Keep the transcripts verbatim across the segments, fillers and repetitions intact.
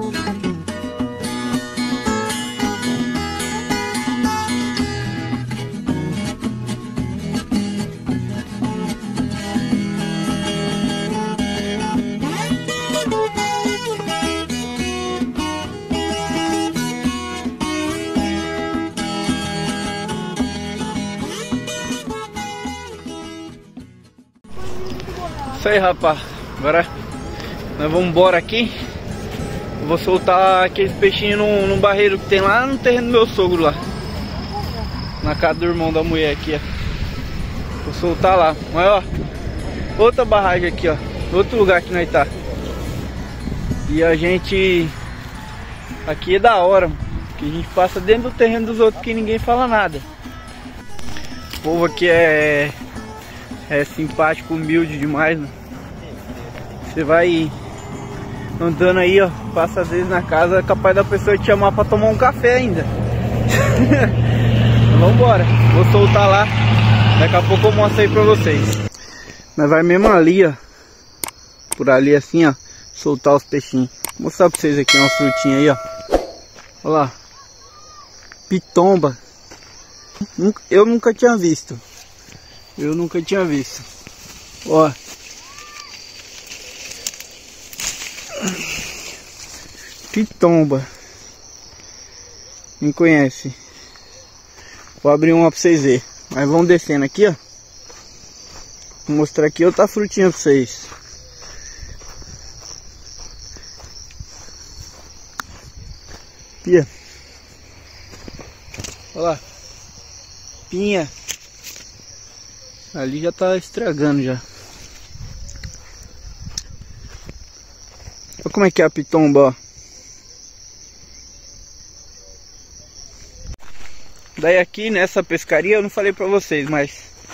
Isso aí, rapaz. Agora nós vamos embora aqui. Eu vou soltar aqueles peixinhos num, num barreiro que tem lá no terreno do meu sogro lá. Na casa do irmão da mulher aqui, ó. Vou soltar lá. Mas ó, outra barragem aqui, ó. Outro lugar que nós tá. E a gente... Aqui é da hora, que a gente passa dentro do terreno dos outros que ninguém fala nada. O povo aqui é... É simpático, humilde demais, né? Você vai andando aí, ó, passa às vezes na casa, é capaz da pessoa te chamar pra tomar um café ainda. Vamos embora, vou soltar lá, daqui a pouco eu mostro aí pra vocês. Mas vai mesmo ali, ó, por ali assim, ó, soltar os peixinhos. Vou mostrar pra vocês aqui uma frutinha aí, ó. Olha lá, pitomba. Eu nunca tinha visto. Eu nunca tinha visto. Ó. Pitomba. Quem conhece? Vou abrir uma pra vocês verem. Mas vamos descendo aqui, ó. Vou mostrar aqui outra frutinha pra vocês. Aqui, ó. Olha lá. Pinha. Ali já tá estragando já. Olha como é que é a pitomba, ó. Daí aqui nessa pescaria eu não falei pra vocês, mas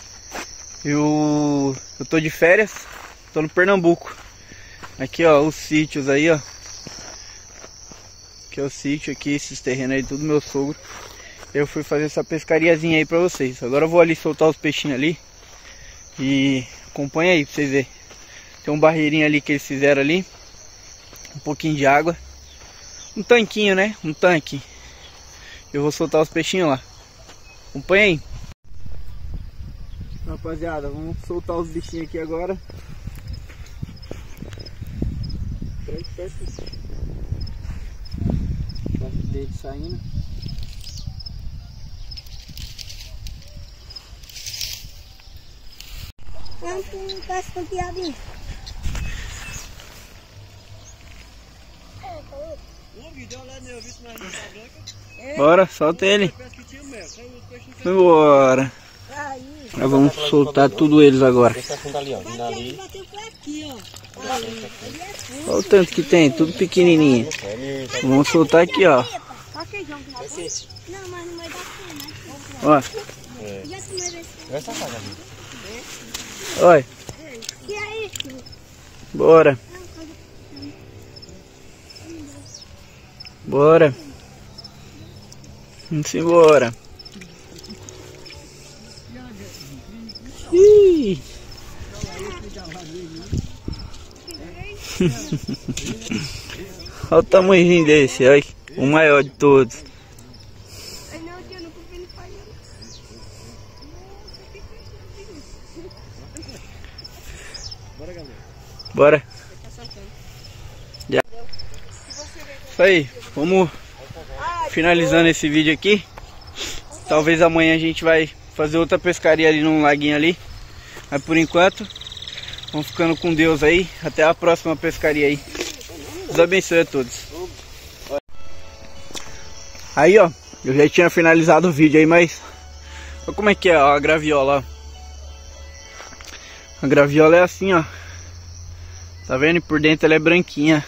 eu, eu tô de férias, tô no Pernambuco. Aqui ó, os sítios aí ó. Aqui é o sítio aqui, esses terrenos aí, tudo meu sogro. Eu fui fazer essa pescariazinha aí pra vocês. Agora eu vou ali soltar os peixinhos ali. E acompanha aí pra vocês verem. Tem um barreirinho ali que eles fizeram ali. Um pouquinho de água. Um tanquinho, né? Um tanque. Eu vou soltar os peixinhos lá. Acompanha aí. Rapaziada, vamos soltar os bichinhos aqui agora. Perto, perto. Perto dele saindo. Um pedaço com piadinha. Bora, solta ele. Bora. Nós vamos soltar tudo eles agora. Olha o tanto que tem, tudo pequenininho. Vamos soltar aqui, ó. Ó. Oi. Bora. Bora. Vamos embora. Ih. Olha o tamanhozinho desse, olha. O maior de todos. Bora. Já. Isso aí, vamos finalizando esse vídeo aqui. Talvez amanhã a gente vai fazer outra pescaria ali num laguinho ali. Mas por enquanto, vamos ficando com Deus aí. Até a próxima pescaria aí. Deus abençoe a todos. Aí ó, eu já tinha finalizado o vídeo aí, mas olha como é que é ó, a graviola, ó. A graviola é assim, ó. Tá vendo? E por dentro ela é branquinha.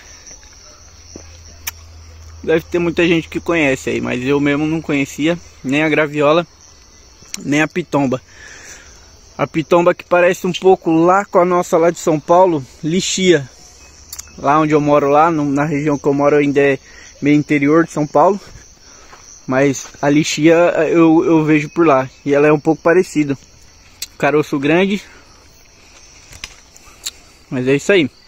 Deve ter muita gente que conhece aí, mas eu mesmo não conhecia nem a graviola, nem a pitomba. A pitomba que parece um pouco lá com a nossa lá de São Paulo, lixia. Lá onde eu moro, lá no, na região que eu moro ainda é meio interior de São Paulo. Mas a lixia eu, eu vejo por lá. E ela é um pouco parecida. Caroço grande. Mas é isso aí.